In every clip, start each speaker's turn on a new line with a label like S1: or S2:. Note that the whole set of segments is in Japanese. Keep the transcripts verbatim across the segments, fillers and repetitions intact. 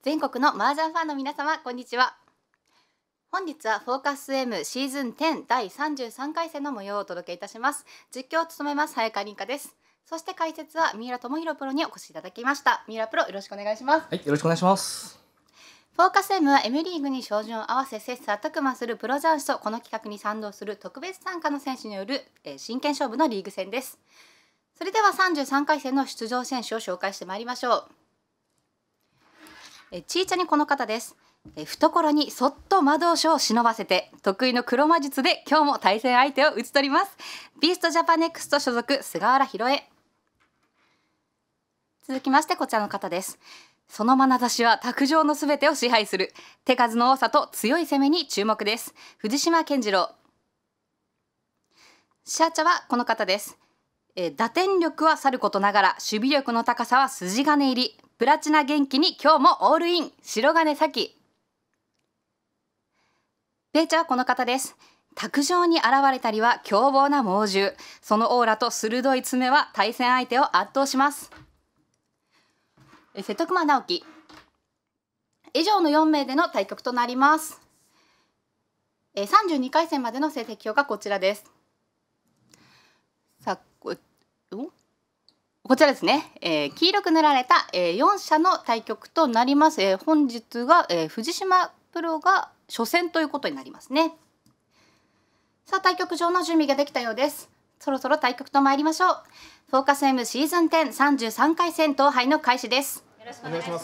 S1: 全国の麻雀ファンの皆様、こんにちは。本日はフォーカス M シーズンテンだいさんじゅうさんかい戦の模様をお届けいたします。実況を務めます早川凛香です。そして解説は三浦智弘プロにお越しいただきました。三浦プロ、よろしくお願いします。
S2: はい、よろしくお願いします。
S1: フォーカス M は M リーグに照準を合わせ切磋琢磨するプロ雀士とこの企画に賛同する特別参加の選手による、えー、真剣勝負のリーグ戦です。それではさんじゅうさんかい戦の出場選手を紹介してまいりましょう。えちいちゃにこの方です。え懐にそっと魔導書を忍ばせて得意の黒魔術で今日も対戦相手を打ち取ります。ビーストジャパネクスト所属菅原弘恵。続きましてこちらの方です。その眼差しは卓上のすべてを支配する。手数の多さと強い攻めに注目です。藤島健次郎。シャーチャはこの方です。え打点力はさることながら守備力の高さは筋金入り。プラチナ元気に今日もオールイン。白金咲。ペイチャーはこの方です。卓上に現れたりは凶暴な猛獣。そのオーラと鋭い爪は対戦相手を圧倒します。え瀬戸熊直樹。以上のよんめいでの対局となります。えさんじゅうにかい戦までの成績表がこちらです。さあ こ, こちらですね、えー、黄色く塗られた、えー、よん社の対局となります。えー、本日が、えー、藤島プロが初戦ということになりますね。さあ対局場の準備ができたようです。そろそろ対局と参りましょう。フォーカス M シーズンテンさんじゅうさんかい戦闘杯の開始です。よろしくお願いします。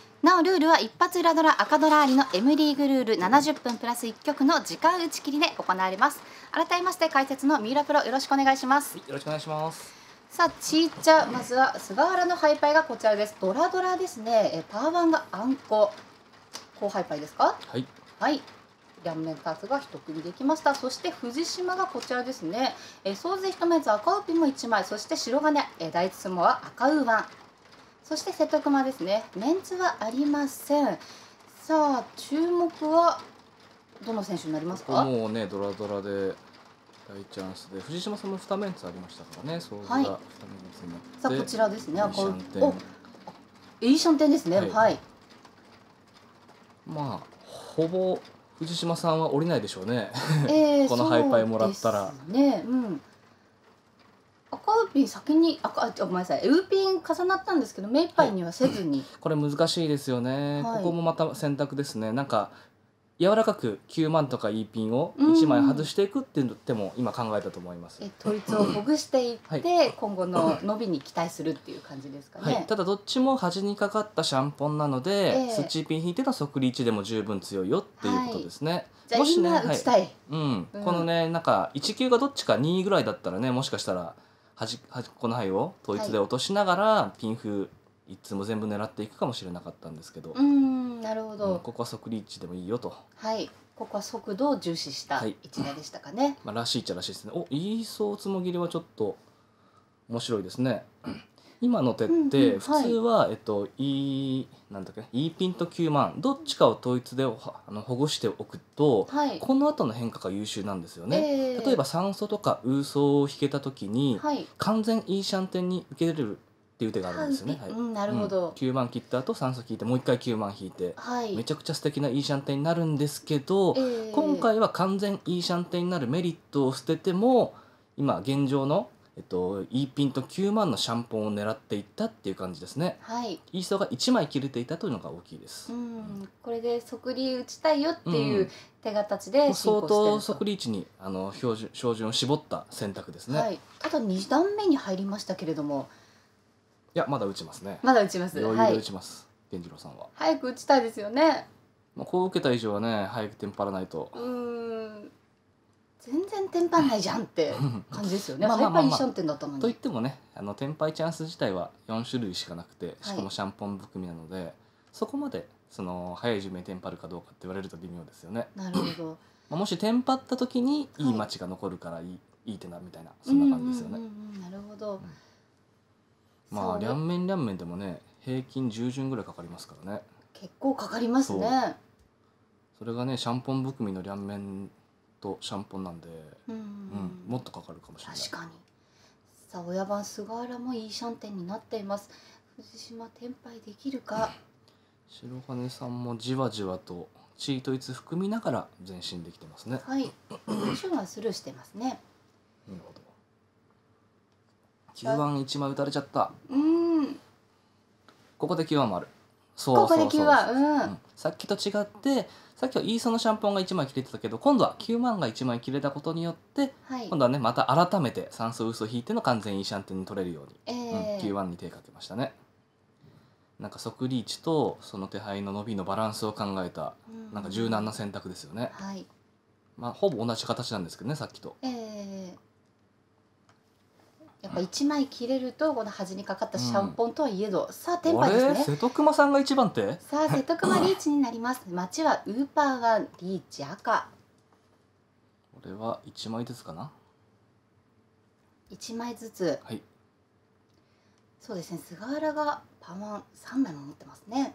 S1: なおルールは一発裏ドラ赤ドラありの M リーグルールななじゅっぷんプラスいっきょくの時間打ち切りで行われます。改めまして解説の三浦プロよろしくお願いします。
S2: はい、よろしくお願いします。
S1: さあチーチャまずは菅原のハイパイがこちらです。ドラドラですね。えパーワンがあんこ。高ハイパイですか。
S2: はい。
S1: はい。両面パーツが一組できました。そして藤島がこちらですね。え総勢一枚ず赤ウピもいちまい、そして白金、え第一相撲は赤ウーワン。そして瀬戸熊ですね。メンツはありません。さあ注目はどの選手になりますか。
S2: もうねドラドラで大チャンスで藤島さんもにメンツありましたからね。そう
S1: はい。
S2: がにメンツになって。
S1: さあこちらですね。赤ウ
S2: ピ。
S1: お、いいシャンテンですね。はい。はい、
S2: まあほぼ藤島さんは降りないでしょうね。
S1: えー、
S2: このハイパイもらったら。
S1: ね、うん。赤ウーピン先に赤あごめんなさいウーピン重なったんですけど目いっぱいにはせずに、はい、
S2: これ難しいですよね、はい、ここもまた選択ですね。なんか柔らかくきゅうまんとか E ピンをいちまい外していくっていう手も今考えたと思います。
S1: え統一をほぐしていって、はい、今後の伸びに期待するっていう感じですかね。
S2: はい、ただどっちも端にかかったシャンポンなので、えー、スッチーピン引いての即リーチでも十分強いよっていうことですね。はい、
S1: じゃあもしね、打ちたい、はい、
S2: うん、うん、このねなんかいち級がどっちかにぐらいだったらねもしかしたら端端この牌を統一で落としながら、はい、ピンフいつも全部狙っていくかもしれなかったんですけど、
S1: うーんなるほど、
S2: うん、ここは即リーチでもいいよと。
S1: はい、ここは速度を重視した一打でしたかね。はい、
S2: まあ、らしいっちゃらしいですね。おいいそうつもぎりはちょっと面白いですね。今の手って普通は、はい、えっと、E なんだっけ E ピンときゅうまんどっちかを統一であの保護しておくと、はい、この後の変化が優秀なんですよね。えー、例えば酸素とかウーソを引けた時に、はい、完全 E シャンテンに受けれるっていう手があるんですよね。はい、うん、なるほど、うん、きゅうまん切った後酸素引いてもう一回きゅうまん引いて、はい、めちゃくちゃ素敵な E シャンテンになるんですけど、えー、今回は完全 E シャンテンになるメリットを捨てても今現状のえっと、E ピンときゅうまんのシャンポンを狙っていったっていう感じですね。はい。イーソーがいちまい切れていたというのが大きいです。
S1: うん、これで即リ打ちたいよっていう手形で進行してると、
S2: 相当即リーチにあの標準照準を絞った選択ですね。はい。
S1: ただに段目に入りましたけれども。
S2: いやまだ打ちますね。
S1: まだ打ちます。
S2: 余裕で打ちます。源次郎さんは。
S1: 早く打ちたいですよね。
S2: まあこう受けた以上はね早くテンパらないと。
S1: うん。全然テンパんないじゃんって感じですよね。ハイパーいいシャンテンだったのに。
S2: といってもね、あのテンパイチャンス自体はよんしゅるいしかなくて、しかもシャンポン含みなので、はい、そこまでその早い順目にテンパるかどうかって言われると微妙ですよね。
S1: なるほど。
S2: まあもしテンパった時にいい待ちが残るからいい、はい、いい手なみたいなそんな感じですよね。
S1: なるほど。
S2: うん、まあ両面両面でもね平均じゅうじゅんぐらいかかりますからね。
S1: 結構かかりますね。
S2: それがねシャンポン含みの両面とシャンポンなんで、うん、うん、もっとかかるかもしれない。
S1: 確かに。さあ親番菅原もいいシャンテンになっています。藤島テンパイできるか。
S2: 白金さんもじわじわと地位統一含みながら前進できてますね。
S1: はいシュンはスルーしてますね。
S2: なるほど。きゅうばんいちまい打たれちゃった。
S1: うん
S2: ここできゅうばんもある。そう
S1: ここで
S2: そうそう
S1: きゅうばん、うん
S2: うんさっきと違ってさっきはイーソのシャンポンがいちまい切れてたけど、今度はきゅうまんがいちまい切れたことによって
S1: はい
S2: 今度はねまた改めて三層嘘引いての完全イーシャンテンに取れるように、
S1: え
S2: うん、
S1: ー
S2: きゅうばんに手かけましたね。なんか即リーチとその手配の伸びのバランスを考えた
S1: うん
S2: なんか柔軟な選択ですよね。
S1: はい
S2: まあほぼ同じ形なんですけどねさっきと。
S1: えーやっぱいちまい切れるとこの端にかかったシャンポンとはいえど、さあテンパイです
S2: あれ
S1: ね。
S2: 瀬戸熊さんがいちばん手。
S1: さあ瀬戸熊リーチになります。町はウーパーがリーチ赤
S2: これはいちまいずつかな。
S1: いちまいずつ。
S2: はい。
S1: そうですね菅原がパワンさんまいも持ってますね。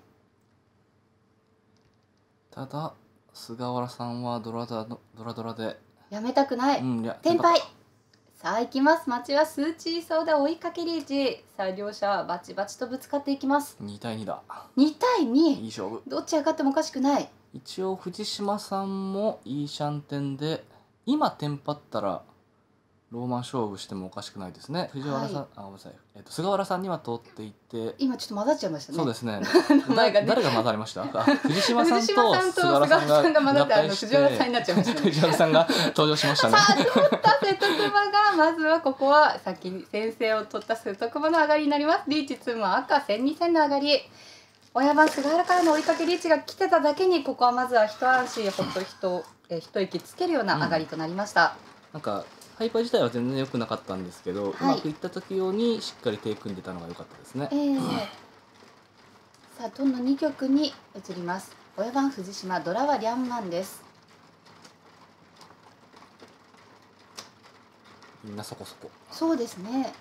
S2: ただ菅原さんはドラドラのドラドラで、
S1: やめたくない、
S2: うんいや
S1: テンパイ。さあ行きます。町はスーチーソーダ追いかけリーチ。さあ両者はバチバチとぶつかっていきます。
S2: にたいにだ。
S1: にたい
S2: い
S1: に
S2: い勝負。
S1: どっち上がってもおかしくない。
S2: 一応藤島さんもいいシャンテンで今テンパったらローマン勝負してもおかしくないですね。藤原さん、
S1: はい
S2: あごめんなさい、えっと菅原さんには通っていて、
S1: 今ちょっと混ざっちゃいましたね。
S2: そうですね。
S1: 名前がね
S2: だ誰が混ざりました？あ藤島さん
S1: 藤
S2: と
S1: 島さんと
S2: 菅原さん
S1: 菅原さんが混ざ
S2: が
S1: ってあの藤原さんになっちゃいましたね
S2: 藤原さんが登場しましたね。
S1: さあ取った瀬戸熊がまずはここは先に先制を取った瀬戸熊の上がりになります。リーチツーマン赤せんにせんの上がり。親番菅原からの追いかけリーチが来てただけにここはまずは一安心ほっと一え一息つけるような上がりとなりました。
S2: なんかハイパー自体は全然良くなかったんですけど、
S1: はいう
S2: まくいった時用にしっかり手組んでたのが良かったですね。
S1: えー、さあどんどんに局に移ります。親番藤島ドラはリャンマンです。
S2: みんなそこそこ
S1: そうですね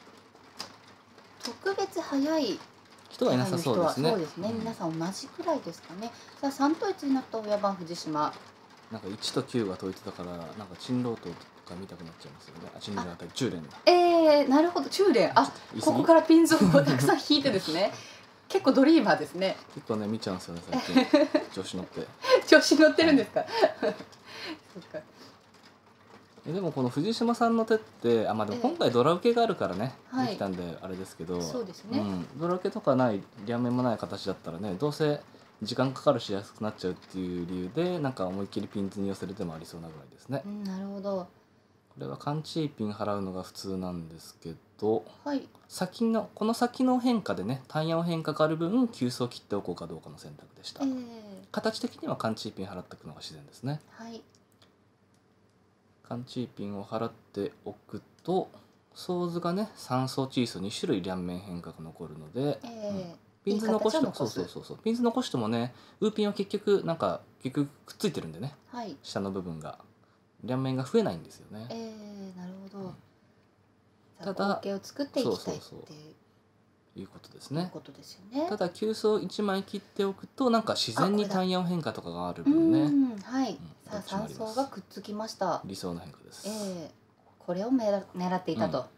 S1: 特別早い
S2: 人はいなさそうですね。
S1: そうですね、
S2: うん
S1: 皆さん同じくらいですかね。さあさん統一になった親番藤島。
S2: なんかいちときゅうが解いてたからなんか珍老頭とか見たくなっちゃいますよね。あ珍老頭あたり中連だ。
S1: えー、なるほど中連。あ
S2: 言い過ぎ
S1: ここからピンゾーンをたくさん引いてですね結構ドリーマーですね。
S2: 結構ね見ちゃうんですよね最近調子乗って。
S1: 調子乗ってるんですかそっか
S2: えでもこの藤島さんの手ってあまあでも
S1: ええ
S2: 今回ドラ受けがあるからね、
S1: はい
S2: できたんであれですけど、
S1: そうですね
S2: ん、ドラ受けとかない両面もない形だったらねどうせ時間かかるし安くなっちゃうっていう理由でなんか思いっきりピンズに寄せる手もありそうなぐらいですね。
S1: うんなるほど。
S2: これはカンチーピン払うのが普通なんですけど、
S1: はい
S2: 先のこの先の変化でね単ヤン変化がある分急須を切っておこうかどうかの選択でした。
S1: えー、
S2: 形的にはカンチーピン払っておくのが自然ですね。
S1: はい
S2: カンチーピンを払っておくとソーズがねさん層チーソに種類両面変化が残るので、
S1: えー
S2: うんピンズ残しても
S1: いい形を残す
S2: そうそうそうそうピンズ残してもねウーピンは結局なんか結局くっついてるんでね
S1: はい
S2: 下の部分が両面が増えないんですよね。
S1: えー、なるほど。
S2: ただ
S1: 合計を作っていきたいって
S2: そうそうそういうことですね。
S1: いうことですよね。
S2: ただ急須いちまい切っておくとなんか自然に単ヤン変化とかがある分ね、
S1: うんはい、
S2: ん
S1: さあ
S2: どっちもあ
S1: 三
S2: ります
S1: 層がくっつきました。
S2: 理想の変化です。
S1: ええこれをめら狙っていたと。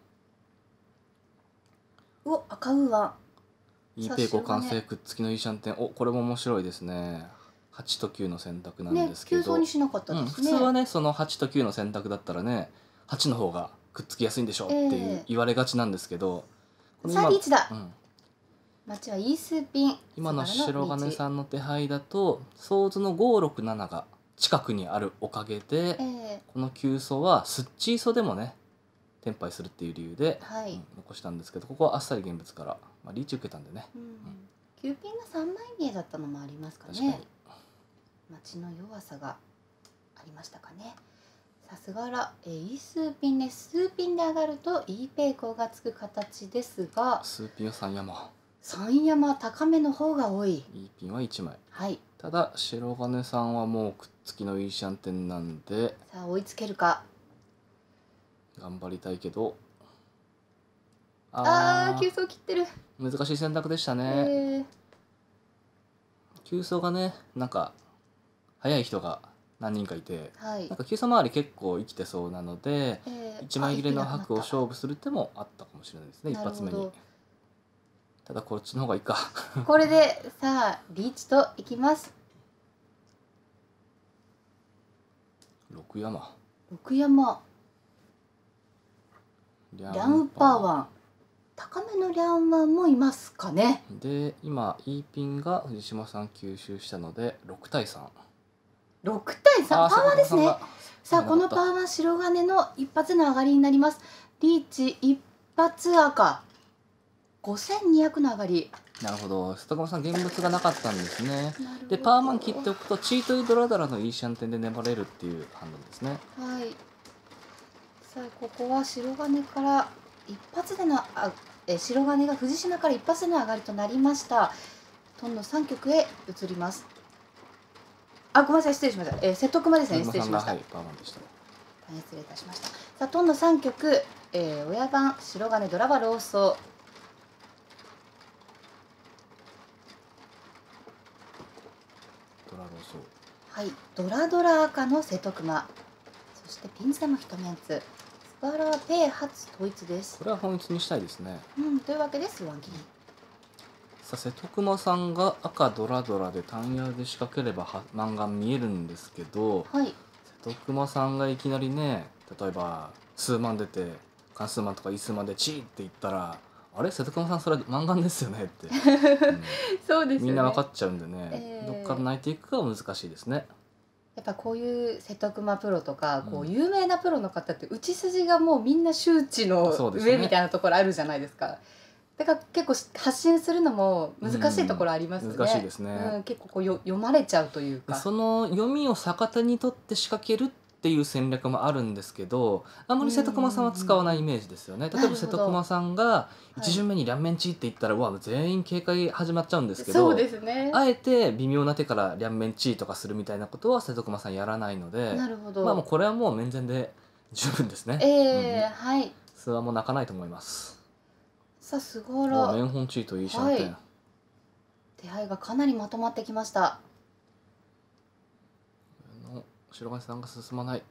S1: うお赤ウーワ
S2: イーペイコ完成くっつきのいいシャンテン、おこれも面白いですね。はちときゅうの選択なん
S1: ンね
S2: ですけど、
S1: 急増にしなかった
S2: うん、
S1: ですね。
S2: 普通はねそのはちときゅうの選択だったらねはちの方がくっつきやすいんでしょうっていう
S1: ええ
S2: 言われがちなんですけど、この
S1: さあリーチだ。
S2: うん、
S1: 町はイースーピン。
S2: 今の白金
S1: ん。
S2: さんの手配だとソーズのごろくななが近くにあるおかげで、
S1: ええ
S2: この急走はスッチーソでもねテンパイするっていう理由で、
S1: はい。
S2: うん残したんですけど、ここはあっさり現物から、まあ、リーチ受けたんでね。
S1: うん。キューピンが三枚見えだったのもありますか
S2: 確かに
S1: ね。町の弱さがありましたかね。さすがら、えー、イースーピンね、数ピンで上がるとイーペイコーがつく形ですが、
S2: スーピンはさん山、
S1: 三山高めの方が多い。
S2: イーピンはいちまい。
S1: はい。
S2: ただ白金さんはもうくっつきのいいシャンテンなんで
S1: さあ追いつけるか。
S2: 頑張りたいけど、
S1: ああー、
S2: あ
S1: 急走切ってる。
S2: ー難しい選択でした
S1: え
S2: ね。
S1: ー、
S2: 急走がねなんか速い人が何人かいて、
S1: はい
S2: なん。か急走周り結構生きてそうなので、
S1: えー
S2: いちまい切れの
S1: あ
S2: 白を勝負する手もあったかもしれないですね、一発目に。。 ただこっちの方がいいか。
S1: これでさあリーチといきます。
S2: 六山
S1: 六山
S2: リ
S1: リャンウパーワン、高めのリャンワンもいますかね。
S2: で今 E ピンが藤島さん吸収したのでろくたいさん。
S1: ろくたいさん、
S2: あー
S1: パーワンですね。
S2: 坂本
S1: さあ
S2: さんが
S1: このパーワン白金の一発の上がりになります。リーチ一発赤ごせんにひゃくの上がり。
S2: なるほど、瀬戸熊さん現物がなかったんですね。
S1: なるほど
S2: でパーマン切っておくとチートイドラドラのいいシャンテンで粘れるっていう判断ですね。
S1: はい。さあここは白金から一発でのあえ白金が藤島から一発での上がりとなりました。トンの三局へ移ります。あ、ごめんなさい、失礼しました。えー、瀬戸熊ですね。失礼しました。
S2: はい、パーマンでした。
S1: 大変失礼いたしました。さあトンの三局、えー、親番白金ドラバローソ。
S2: ドラローソ
S1: はい、ドラドラ赤の瀬戸熊。そしてピンズでも一メンツ。スパラはペイ初統一です。
S2: これは本一にしたいですね。
S1: うん、というわけでスワン切り。
S2: さあ瀬戸熊さんが赤ドラドラで単ヤで仕掛ければはマンガン見えるんですけど、
S1: はい。
S2: 瀬戸熊さんがいきなりね、例えば数万出て関数万とか異数万でチーって言ったら、あれ瀬戸熊さんそれマンガンですよねって、うん
S1: そうですよね。
S2: みんな分かっちゃうんでね、
S1: えー
S2: どっから泣いていくかは難しいですね。
S1: やっぱこういう瀬戸熊プロとか、
S2: うん
S1: こう有名なプロの方って打ち筋がもうみんな周知の
S2: そうですね
S1: 上みたいなところあるじゃないですか。だから結構発信するのも難しいところありますよね。
S2: うん難しいですね
S1: うん、結構こうよ読まれちゃうというか。
S2: でその読みを逆手にとって仕掛けるっていう戦略もあるんですけど、あんまり瀬戸熊さんは使わないイメージですよね。例えば瀬戸熊さんがいち巡目に両面チって言ったら、うわ全員警戒始まっちゃうんですけど、
S1: そうですね。
S2: あえて微妙な手から両面チとかするみたいなことは瀬戸熊さんやらないので、
S1: なるほど。
S2: まあもうこれはもう面前で十分ですね。
S1: えー
S2: うん、
S1: はい。
S2: 数はもう泣かないと思います。
S1: さあすご
S2: もう
S1: ろ
S2: 面本チートいいシャンテン、
S1: はい手配がかなりまとまってきました。
S2: の白金さんが進まない。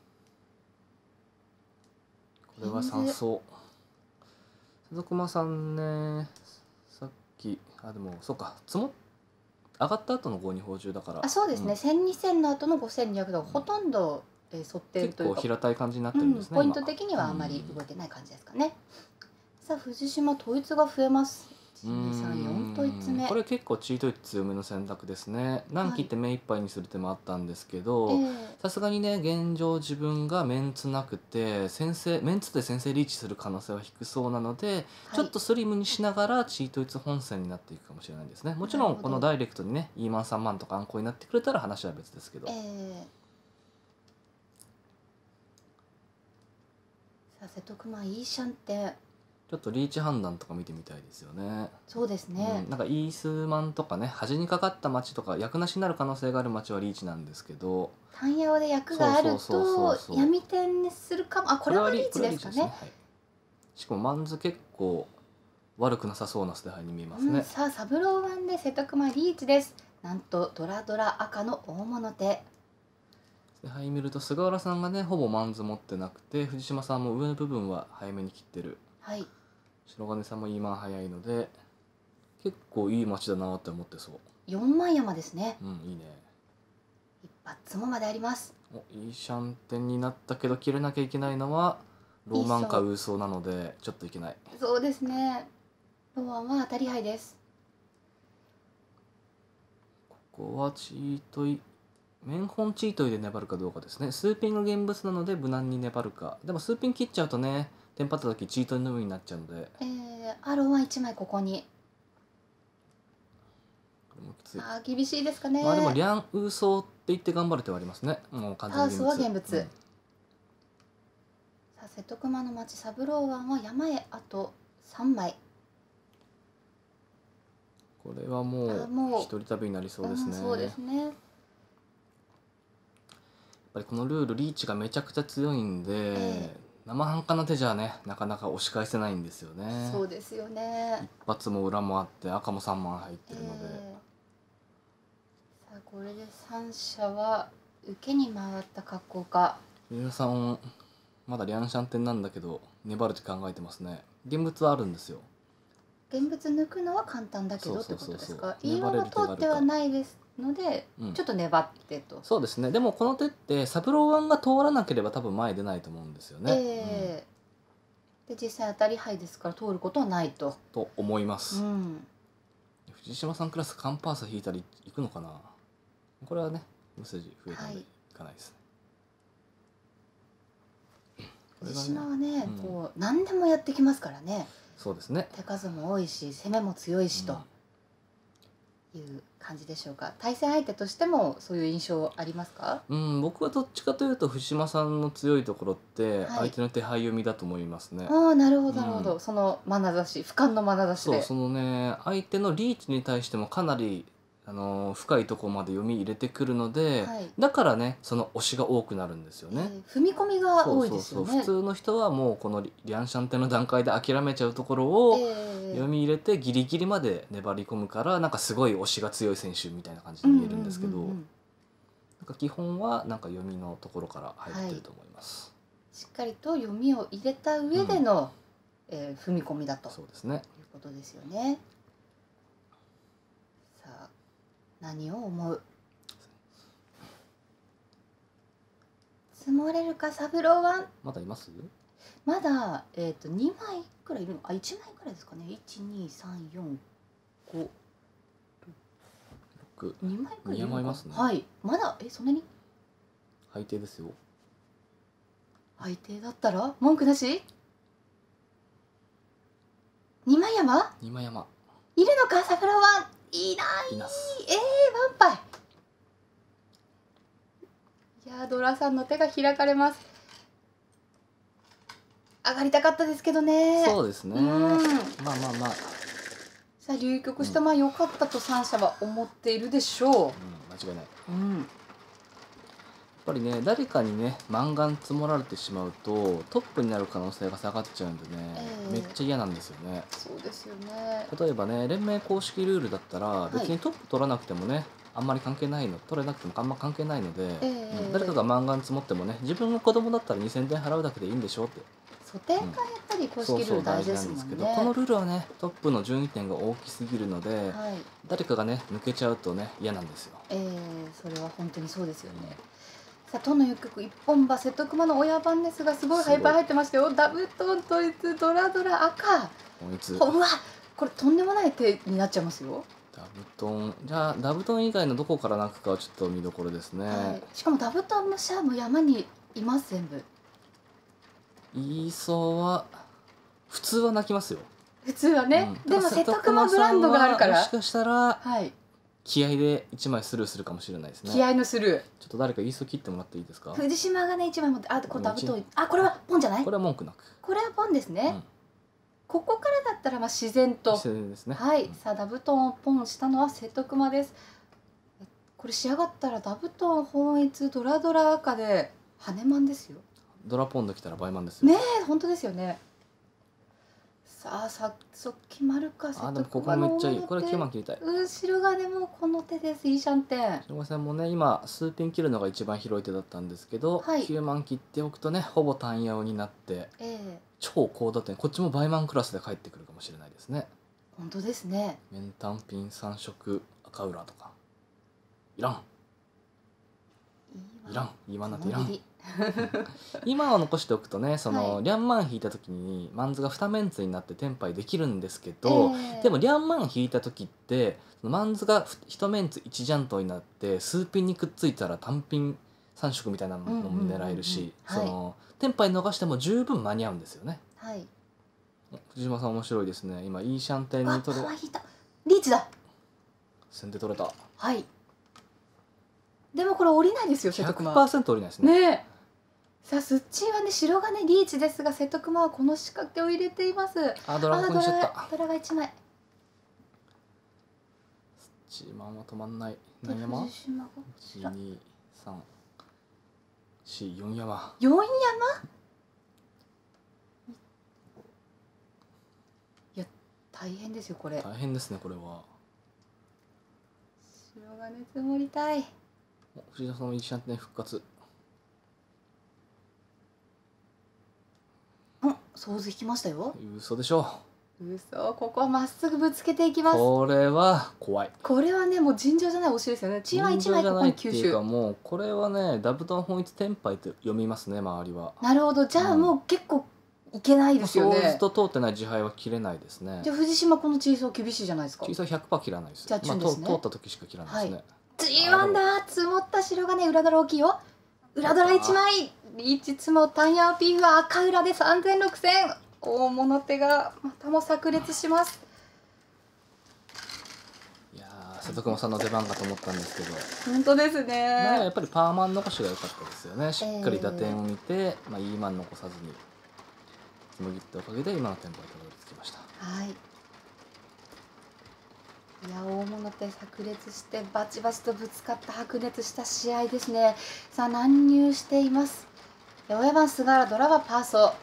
S2: これは三層。瀬戸熊さんね、さっきあでもそうか積も上がった後のご二宝中だから。
S1: あ、そうですね。
S2: ん
S1: 千二千の後の五千二百だからほとんど、えー、沿っている
S2: 結
S1: というか。
S2: 構平たい感じになって
S1: うん
S2: るんですね。
S1: ポイント
S2: 今
S1: 的にはあまり動いてない感じですかね。さあ藤島統一が増えます。いち、に、さん、よん統一目。
S2: これ結構チートイ強めの選択ですね。何切って目いっぱいにする手もあったんですけど、さすがにね現状自分がメンツなくて先制メンツで先制リーチする可能性は低そうなので、
S1: はい
S2: ちょっとスリムにしながらチートイ本戦になっていくかもしれないですね。もちろ
S1: なるほど
S2: んこのダイレクトにねイーマンさんまんとか暗号になってくれたら話は別ですけど、
S1: えー、さあ瀬戸熊いいシャンテン。
S2: ちょっとリーチ判断とか見てみたいですよね。
S1: そうですね
S2: うん、。なんかイースマンとかね端にかかった町とか役なしになる可能性がある町はリーチなんですけど、
S1: 単ヤオで役がある
S2: そうそうそう
S1: と
S2: そう
S1: 闇点にするかも。あ、これはリーチですかね。
S2: これはリーチはい、しかもマンズ結構悪くなさそうな捨て牌に見えますね。
S1: うん、さあサブローワンで瀬戸熊リーチです。なんとドラドラ赤の大物手。
S2: 捨て牌見ると菅原さんがねほぼマンズ持ってなくて藤島さんも上の部分は早めに切ってる。
S1: はい。
S2: 白金さんもイーマン早いので結構いい町だなって思ってそう。
S1: 四万山ですね。
S2: うんいいね。
S1: 一発もまであります。
S2: おいいシャンテンになったけど切れなきゃいけないのはローマンかウーソーなのでちょっといけない。
S1: そうですね。ローワンは当たり牌です。
S2: ここはチートイ面本チートイで粘るかどうかですね。スーピンが現物なので無難に粘るか。でもスーピン切っちゃうとねテンパった時チートイの上になっちゃうので、
S1: えー、アローはいちまいここに。
S2: これもきつい。
S1: あー厳しいですかね。
S2: まあでもリャンウーソーって言って頑張る手はありますね。もう完全に
S1: パースは現物。
S2: うん
S1: さあ瀬戸熊の町サブローワンは山へあと三枚。
S2: これはも
S1: あもう
S2: う一人旅になりそうですね。
S1: んそうですね。
S2: やっぱりこのルールリーチがめちゃくちゃ強いんで、
S1: え
S2: 生半可な手じゃねなかなか押し返せないんですよね。
S1: そうですよね。
S2: 一発も裏もあって赤もさんまん入って
S1: え
S2: るので、
S1: ーさあこれで三者は受けに回った格好か。
S2: 皆さんまだリャンシャンテンなんだけど粘るって考えてますね。現物はあるんですよ。
S1: 現物抜くのは簡単だけどってことですか。飯尾が
S2: 粘れる手があるか
S1: 通ってはないですので、
S2: うん
S1: ちょっと粘ってと。
S2: そうですね。でもこの手ってサブローワンが通らなければ多分前出ないと思うんですよね。
S1: ええで実際当たり牌ですから通ることはないと。
S2: うんと思いま
S1: う
S2: す。
S1: ん。
S2: 藤島さんクラスカンパーサ引いたりいくのかな。これはね無筋増えたんで
S1: はい
S2: いかないですね。これ
S1: 藤
S2: がね
S1: 島はね、
S2: うん
S1: こう何でもやってきますからね。
S2: そうですね。
S1: 手数も多いし攻めも強いしという感じでしょうか。対戦相手としてもそういう印象ありますか。
S2: うん、うん僕はどっちかというと藤島さんの強いところって
S1: はい
S2: 相手の手配読みだと思いますね。
S1: ああなるほどなるほど、
S2: うん
S1: その眼差し俯瞰の眼差しで。
S2: そうそのね相手のリーチに対してもかなりあのー深いところまで読み入れてくるので、
S1: はい
S2: だからねその押しが多くなるんですよね。
S1: えー踏み込みが
S2: そう
S1: 多い
S2: そうそう普
S1: ですよね。
S2: 通の人はもうこのリリャンシャンテの段階で諦めちゃうところを
S1: え
S2: 読み入れてギリギリまで粘り込むからなんかすごい押しが強い選手みたいな感じに見えるんですけど、
S1: うんうんうんうん
S2: なんか基本はなんか読みのところから入ってると思います。
S1: しっかりと読みを入れた上での、えー踏み込みだと
S2: そうですね。
S1: いうことですよね。さあ何を思う。積もれるかサブローワン。
S2: まだいます？
S1: まだ、えー、とにまいくらいいるの。あいちまいくらいですかね。いちにさんよんご
S2: ろく
S1: にまいくらいいるのか。
S2: にまいいますね
S1: はいまだえそんなに
S2: 配定ですよ。
S1: 相手だったら文句なし。二枚山
S2: 二枚山
S1: いるのかサブローワン。いない
S2: います。
S1: えー、ワンパイ。いやードラさんの手が開かれます。上がりたかったですけどね。
S2: そうですね。
S1: うん
S2: まあまあまあ、
S1: さあ流局したまあ良かったと三者は思っているでしょ
S2: うん、間違いない。
S1: う。うん
S2: やっぱりね誰かにねマンガン積もられてしまうとトップになる可能性が下がっちゃうんでね、
S1: ええ
S2: めっちゃ嫌なんですよね。
S1: そうですよね。
S2: 例えばね連盟公式ルールだったら
S1: い
S2: 別にトップ取らなくてもね、あんまり関係ないの取れなくてもあんま関係ないので、
S1: ええ
S2: うん誰かがマンガン積もってもね自分が子供だったらにせんてん払うだけでいいんでしょって
S1: 素点がやっぱり公式ルール大事ですもんね。
S2: けどこのルールはねトップの順位点が大きすぎるので、
S1: はい
S2: 誰かがね抜けちゃうとね嫌なんですよ。
S1: ええそれは本当にそうですよね。さあトの一曲一本馬瀬戸熊の親番ですがすごいハイパー入ってましたよ。ダブトン統一ドラドラ赤。
S2: 本一
S1: うわこれとんでもない手になっちゃいますよ。
S2: ダブトンじゃあダブトン以外のどこから泣くかはちょっと見どころですね。
S1: はい、しかもダブトンもシャアも山にいます全部。
S2: イーソーは普通は泣きますよ。
S1: 普通はね、
S2: うん
S1: でも瀬戸
S2: ただ
S1: 熊ブランドがあるから
S2: もしかしたら
S1: はい
S2: 気合でいちまいスルーするかもしれないですね。
S1: 気合のスル
S2: ちょっと誰かイーソー切ってもらっていいですか
S1: ー。藤島がね一枚持ってあこれダブトンあこれはポンじゃない。
S2: これは文句なく。
S1: これはポンですね、
S2: うん
S1: ここからだったらまあ自然と
S2: 自然ですね。
S1: はい、
S2: うん
S1: さあダブトンをポンしたのは瀬戸熊です。これ仕上がったらダブトン本一ドラドラ赤で羽マンですよ。
S2: ドラポンド来たら倍満ですよ。
S1: ねえ本当ですよね。さあ早速決まるか瀬戸
S2: あでもここ
S1: 熊の
S2: もめっちゃいい。これきゅう
S1: 表
S2: まん切りたい。
S1: 後ろがでもこの手です。いいシャンテン。
S2: 白さんもね今数ピン切るのが一番広い手だったんですけど、
S1: はい
S2: きゅうまん切っておくとねほぼ単ヤオになって
S1: ええ
S2: 超高打点こっちも倍満クラスで帰ってくるかもしれないですね。
S1: 本当ですね。
S2: 面単品三色赤裏とかいらんいらん今なんていらん。今は残しておくとねその、
S1: はい
S2: リャンマン引いた時にマンズがにメンツになってテンパイできるんですけど、
S1: ええ
S2: でもリャンマン引いた時ってそのマンズがいちメンツいちジャントになって数ピンにくっついたら単品さん色みたいなのも狙えるし
S1: うんうんうんうん
S2: そのテンパイ逃しても十分間に合うんですよね。
S1: はい。
S2: 藤島さん面白いですね。今いいシャンテン
S1: あ
S2: に取る
S1: パワー引いた。リーチだ。
S2: 先手取れた。
S1: はい。でもこれ降りないですよ瀬戸熊。
S2: ひゃくパーセント 降りないですね。
S1: ねえ。さあスッチーはね白がねリーチですが瀬戸熊はこの仕掛けを入れています。
S2: あドラゴンにしちゃった。
S1: ドラが一枚。
S2: チーマンは止まんない。何山？
S1: 藤島が
S2: 一二三四四山。
S1: 四山。いや大変ですよこれ。
S2: 大変ですねこれは。
S1: 白がね積もりたい。
S2: お藤田さんのいいシャンテン復活。
S1: うん、想像引きましたよ。
S2: 嘘でしょ
S1: 嘘、ここはまっすぐぶつけていきます。
S2: これは怖い。
S1: これはね、もう尋常じゃない押しですよね。チーマンいちまいここに吸
S2: っていうか
S1: 収。
S2: もうこれはねダブトン本一テンパイって読みますね周りは。
S1: なるほど、じゃあ
S2: うん
S1: もう結構いけないですよ
S2: そうずっ
S1: ね。
S2: と通ってない自敗は切れないですね。
S1: じゃあ藤島このチーソー厳しいじゃないですか。
S2: 小さい ひゃくパーセント 切らないです。
S1: じゃあチュンですね
S2: まあ、通通った時しか切らないですね。
S1: ジーワン だ、積もった白がね、裏ドラ大きいよ。裏ドラいちまい、リーチ積もったんやピーフは赤裏でさんぜんろくせん。大物手がまたも炸裂します。
S2: いやー瀬戸熊さんの出番かと思ったんですけど、
S1: 本当です
S2: まあ、や
S1: ね。
S2: っぱりパーマン残しが良かったですよね。しっかり打点を見て、まあ、イーマン残さずにつむぎったおかげで今のテンポにたどり着きました。
S1: はい。いや、大物手炸裂してバチバチとぶつかった白熱した試合ですね。さあ乱入しています。親番菅原ドラはパーソ、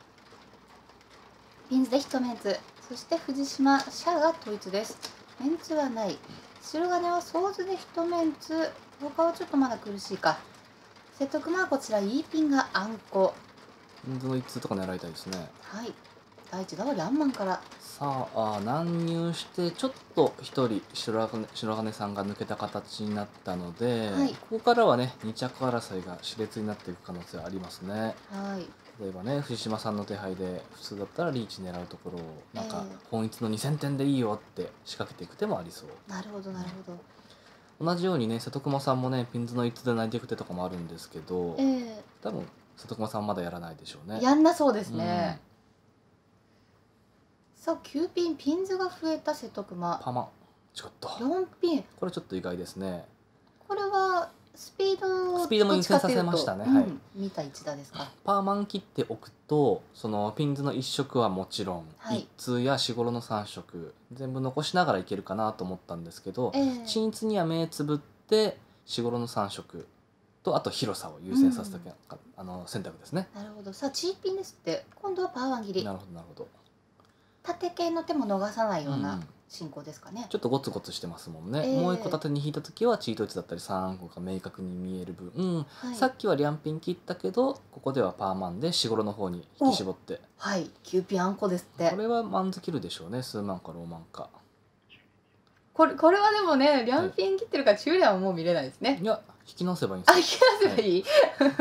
S1: ピンズでヒットメンツ、そして藤島シャアが統一です。メンツはない。白金はソーズでヒットメンツ、他はちょっとまだ苦しいか。瀬戸熊はこちらイーピンがあんこ。
S2: 水の一通とか狙いたいですね。
S1: はい。第一打はランマンから。
S2: さあ、あ乱入してちょっと一人白金白金さんが抜けた形になったので、
S1: はい
S2: ここからはねに着争いが熾烈になっていく可能性ありますね。
S1: はい。
S2: 例えばね藤島さんの手配で普通だったらリーチ狙うところをなんか
S1: ええ
S2: 本一のにせんてんでいいよって仕掛けていく手もありそう。
S1: なるほどなるほど。
S2: 同じようにね瀬戸熊さんもねピンズの一で泣いていく手とかもあるんですけど、
S1: ええ
S2: 多分瀬戸熊さんまだやらないでしょうね。
S1: やんなそうですね。さあきゅうピン、ピンズが増えた瀬戸
S2: うん、
S1: 熊。
S2: パマンちょっと
S1: よんピン、
S2: これちょっと意外ですね。
S1: これはスピードを
S2: スピードも優先させましたね
S1: どっちかというと
S2: はい
S1: うん見た一打ですか。
S2: パーマン切っておくとそのピンズのいっ色はもちろん、
S1: はい
S2: 一通や四五郎のさん色全部残しながらいけるかなと思ったんですけど、
S1: ええ
S2: 均一には目つぶって四五郎のさん色とあと広さを優先させたけ、あの選択ですね。
S1: なるほど。さあチーピンですって。今度はパーワン切り。
S2: なるほどなるほど。
S1: 縦系の手も逃さないよう
S2: うんう
S1: なん進行ですかね。
S2: ちょっとゴツゴツしてますもんね、
S1: ええ
S2: もう一個縦に引いた時はチートいちだったりさんこが明確に見える分、
S1: はい。
S2: さっきはリャンピン切ったけどここではパーマンで四五郎の方に引き絞って
S1: はい。きゅうピンあんこですって
S2: こ。れはマンズ切るでしょうね。数万かローマンか。
S1: これこれはでもね、リャンピン切ってるからチューリャンはもう見れないですね。
S2: いや引き直せばいいんで
S1: あ、
S2: す
S1: 引き出せばいい。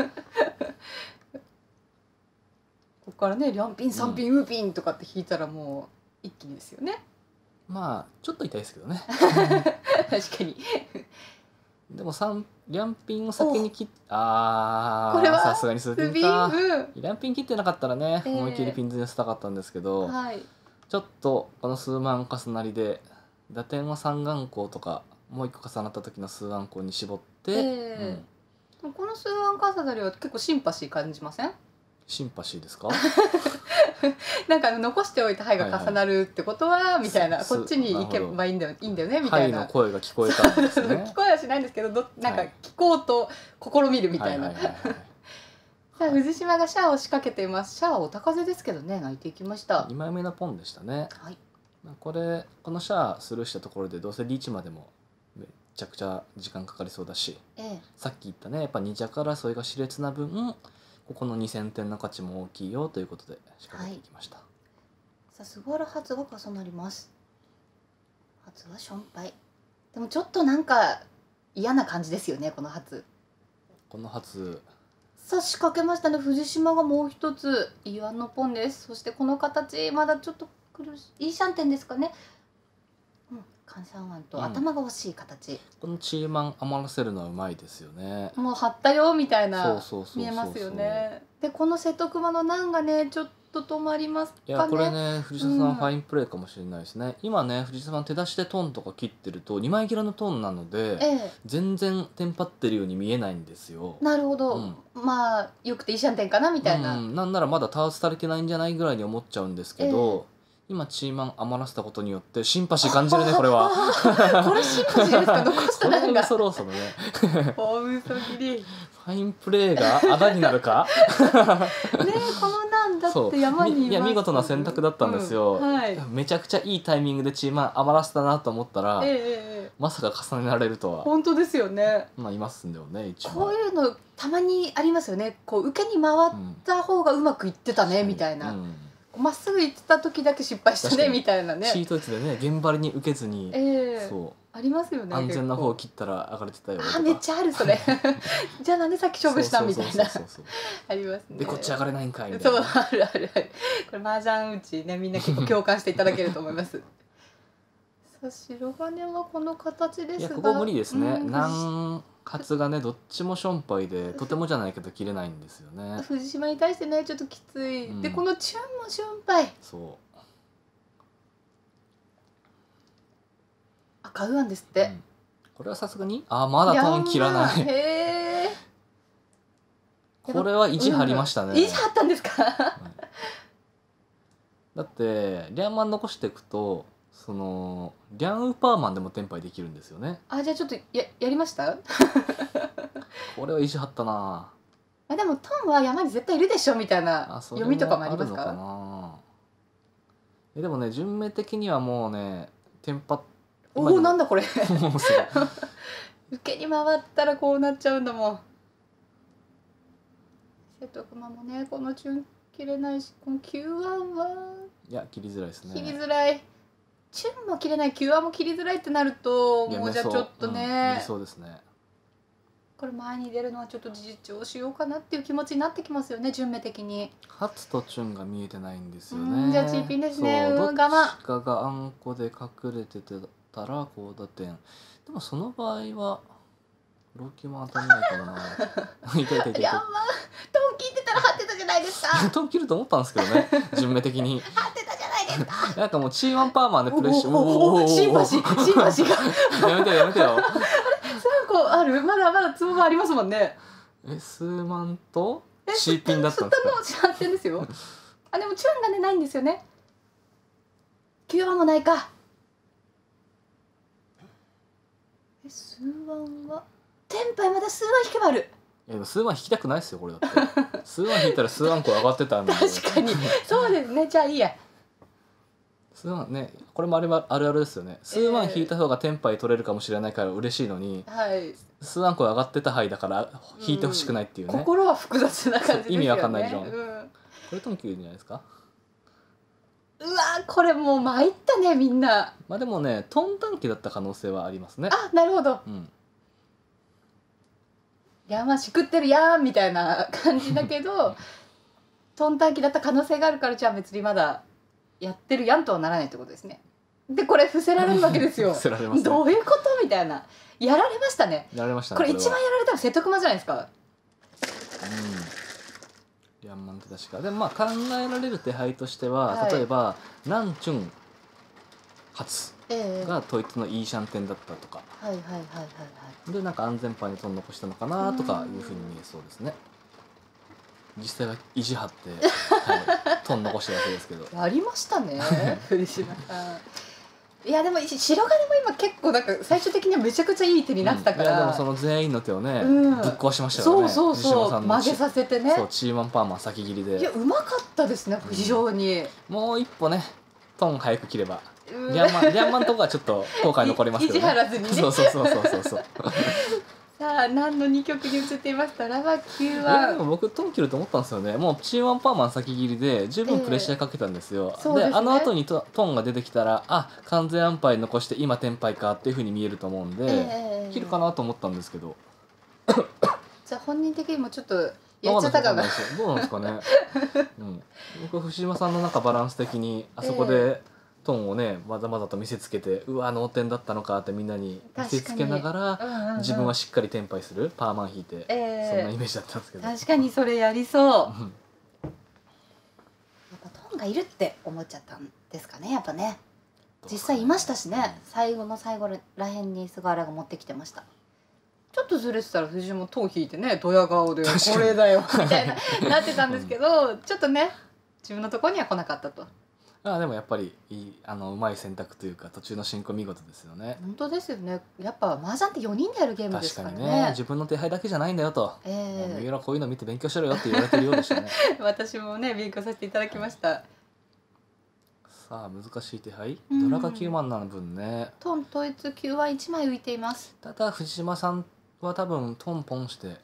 S1: ここからね、リャンピン、さんピン、ウーピンとかって引いたらもう一気にですよね。
S2: まあちょっと痛いですけどね。
S1: 確かに。
S2: でもさんリャンピンを先に切っあ
S1: これは
S2: あさすがに数ピ
S1: スピン、
S2: ンか。
S1: う
S2: リャンピン切ってなかったらね、
S1: ええ
S2: 思い切りピンズに寄せたかったんですけど、
S1: ん。はい。
S2: ちょっとこの数万重なりで打点は三眼光とかもう一個重なった時の数眼光に絞って、
S1: ええ
S2: うん、
S1: この数案カーサダリは結構シンパシー感じません？
S2: シンパシーですか？
S1: なんかあの残しておいた牌が重なるってことは、みたいな、
S2: す
S1: こっちに行けばいいんだよ、いいんだよねみた
S2: はいい
S1: な。
S2: の声が聞こえたんですね。
S1: 聞こえはしないんですけど、どなんか
S2: はい
S1: 聞こうと試みるみたいな。
S2: はいはいはいはい
S1: さあ藤島がシャアを仕掛けています。シャアお高風ですけどね、泣いていきました。
S2: にまいめのポンでしたね。
S1: はい。
S2: まあこれこのシャアスルーしたところでどうせリーチまでもめっちゃくちゃ時間かかりそうだし、
S1: ええ。
S2: さっき言ったねやっぱに着争いが熾烈な分ここのにせんてんの価値も大きいよということで仕掛けていきました。
S1: さあ菅原初が重なります。初はションパイ。でもちょっとなんか嫌な感じですよね、この初。
S2: この初
S1: さあ仕掛けましたね。藤島がもう一つイワンのポンです。そしてこの形まだちょっと苦しい。いいシャンテンですかね。うん、カンシャンワンと頭が欲しい形。
S2: このチーマン余らせるのはうまいですよね。
S1: もう張ったよみたい
S2: そう
S1: な
S2: そうそうそう
S1: 見えますよね。でこの瀬戸熊の難がねちょっと止まりますかね。
S2: いやこれね藤田さ
S1: うん
S2: んファインプレーかもしれないですね。今ね藤田さん手出しでトンとか切ってるとにまい切らのトンなので、
S1: ええ、
S2: 全然テンパってるように見えないんですよ。
S1: なるほど、
S2: うん
S1: まあよくていいシャンテンかなみたいな。
S2: うん、なんならまだタワースされてないんじゃないぐらいに思っちゃうんですけど、今チーマン余らせたことによってシンパシー感じるねこれは。
S1: これシンパシーですか？残した
S2: これ
S1: 難が。
S2: そろそろね
S1: 大嘘切り。ね
S2: ファインプレーがあだになるか
S1: えこの難だって山にいます。
S2: みいや見事な選択だったんですよ、
S1: うんはい。
S2: めちゃくちゃいいタイミングでチーマン余らせたなと思ったら、
S1: ええええ、
S2: まさか重ねられるとは。
S1: 本当ですよね。
S2: まあいますんだよね一
S1: こう
S2: 枚。
S1: いうのたまにありますよね。こう受けに回った方がうまくいってたねみたいな。
S2: うん
S1: まっすぐ行ってた時だけ失敗したねみたいなね。
S2: シートイツでね現張りに受けずに、
S1: ええ
S2: そう
S1: ありますよね。
S2: 安全な方を
S1: 結
S2: 切ったら上がれてたよ
S1: 構
S2: とか。
S1: あめっちゃあるそれ。じゃあなんでさっき勝負したみたいな
S2: そうそうそうそう
S1: ありますね。
S2: でこっち上がれないんかいみた
S1: そう
S2: いな。
S1: あるあるある。これ麻雀うちねみんな結構共感していただけると思います。さあ白金はこの形ですが。
S2: いやここ無理ですね。
S1: うん
S2: 南勝がねどっちもションパイでとてもじゃないけど切れないんですよね。
S1: 藤島に対してねちょっときつい。
S2: うん
S1: でこのチュンも俊敗。
S2: そう
S1: 赤ウアンですっ
S2: う
S1: て。
S2: んこれはさすがにあまだトン切らない。
S1: へえ。
S2: これは意地張りましたね。
S1: 意地張ったんですか。
S2: だってリャンマン残していくとそのリャンウパーマンでもテンパイできるんですよね。
S1: あじゃあちょっとややりました。
S2: これは意地張ったな。
S1: あでもトンは山に絶対いるでしょみたいな
S2: あそれ
S1: 読みとかもあります
S2: るのか
S1: か。
S2: な。えでもね順目的にはもうねテンパ
S1: おおなんだこれ。
S2: もうす
S1: 受けに回ったらこうなっちゃうんだもん。瀬戸熊もねこのチュン切れないしこの キューワン はい
S2: や切りづらいですね。
S1: 切りづらい。チュンも切れない キューワン も切りづらいってなると
S2: いや
S1: もうじゃあちょっと
S2: うん無
S1: ね
S2: 理、そうですね。
S1: これ前に出るのはちょっと実調しようかなっていう気持ちになってきますよね順目的に。
S2: ハツとチュンが見えてないんですよ
S1: うん
S2: ね。
S1: じゃあチーピンですね
S2: そうどっ
S1: うん我慢
S2: ちかがあんこで隠れてたら高打点。でもその場合はローキーも当たんないかもな。痛い痛い痛い痛い。
S1: いやまあトン聞いてたら張ってたじゃないですか。
S2: トン切ると思ったんですけどね順目的に。
S1: 張ってたじゃないですか。
S2: なんかもうチーワンパーマンでプレッシャー。
S1: おおおお新橋新橋が
S2: やめてよやめてよ。
S1: さんこあるまだまだツボもありますもんね。
S2: えスーマンと
S1: え
S2: シーピンだったんですか。
S1: 吸ったのシャンテンですよ。あでもチュンがねないんですよね。キューワンもないか。えスーワンはテンパイまだスーワン引けばある。
S2: いやでもスーワン引きたくないですよこれだって。スーワン引いたらスーワン個上がってたんで。
S1: 確かにそうですねじゃあいいや。
S2: スーワンねこれもあれはあるあるですよね。スーワン引いた方がテンパイ取れるかもしれないから嬉しいのに、
S1: はい
S2: スーワン個上がってた牌だから引いてほしくないっていうね。
S1: 心は複雑な感じですよね。
S2: 意味わかんない理論
S1: うん
S2: これトンキューじゃないですか。
S1: うわーこれもう参ったねみんな。
S2: まあでもねトン短期だった可能性はありますね。
S1: あなるほど。
S2: うん
S1: 山しくってるやんみたいな感じだけどトン短期だった可能性があるからじゃあ別にまだやってるやんとはならないってことですね。でこれ伏せられるわけですよ。
S2: 伏せられますね。
S1: どういうことみたいなやられましたね。
S2: やられましたね
S1: これ一番
S2: は
S1: やられたら瀬戸熊じゃないですか。
S2: うんリャンマンって確かでもまあ考えられる手配としては、
S1: はい
S2: 例えばナンチュン初
S1: ええ
S2: が統一のイーシャンテンだったとか
S1: はいはいはいはいはい
S2: でなんか安全牌にトン残したのかなとかいうふうに見えそうですね。実際は意地張って、はい、トン残しただけですけど。
S1: やりましたね藤島さん。いやでもし白金も今結構なんか最終的にはめちゃくちゃいい手になってたか
S2: うんいやでも
S1: ら、
S2: その全員の手をね、
S1: うん
S2: ぶっ壊しましたよね。
S1: そうそう
S2: 藤島
S1: そう
S2: さんのチ
S1: 曲げさせてね。
S2: そうチーマンパーマン先切り
S1: いや
S2: で
S1: うまかったですね非常に。
S2: もう一歩ねトン早く切れば
S1: うん
S2: リャンマンリャンマンとかはちょっと後悔残りますけどね。
S1: 意地張らずにね
S2: そうそうそうそうそうそう。
S1: さあ何のにきょくに移っていますかラバキュー
S2: いや
S1: は
S2: でも僕トン切ると思ったんですよね。もうチーマンパーマン先切りで十分プレッシャーかけたんですよ。
S1: ええそうですね
S2: あの後にトトンが出てきたらあ完全安牌残して今テンパイかっていうふうに見えると思うんで、
S1: ええ
S2: 切るかなと思ったんですけど。
S1: じゃあ本人的にもちょっとやっちゃったかな。
S2: どうなんですかね。うん、僕藤島さんのなんかバランス的にあそこでトンをねまざまざと見せつけてうわ脳天だったのかってみんなに見せつけながら
S1: うんうんうん
S2: 自分はしっかりテンパイするパーマン引いて、
S1: ええ
S2: そんなイメージだったんですけど。
S1: 確かにそれやりそう。やっ
S2: うん
S1: ぱトンがいるって思っちゃったんですかねやっぱね。実際いましたしね最後の最後らへんに菅原が持ってきてました。ちょっとずれてたら藤井もトン引いてねドヤ顔で
S2: 確かに
S1: これだよみたいななってたんですけど、ちょっとね自分のところには来なかったと。
S2: あでもやっぱりいいあのうまい選択というか途中の進行見事ですよね。
S1: 本当ですよね。やっぱ麻雀ってよにんでやるゲームです
S2: 確か
S1: からね。
S2: にね自分の手配だけじゃないんだよと、
S1: ええ
S2: 三浦こういうの見て勉強しろよって言われてるようでしたね。
S1: 私もね勉強させていただきました。
S2: さあ難しい手配、
S1: うん
S2: ドラがきゅうまんなの分ね。
S1: トン統一きゅうはいちまい浮いています。
S2: ただ藤島さんは多分トンポンして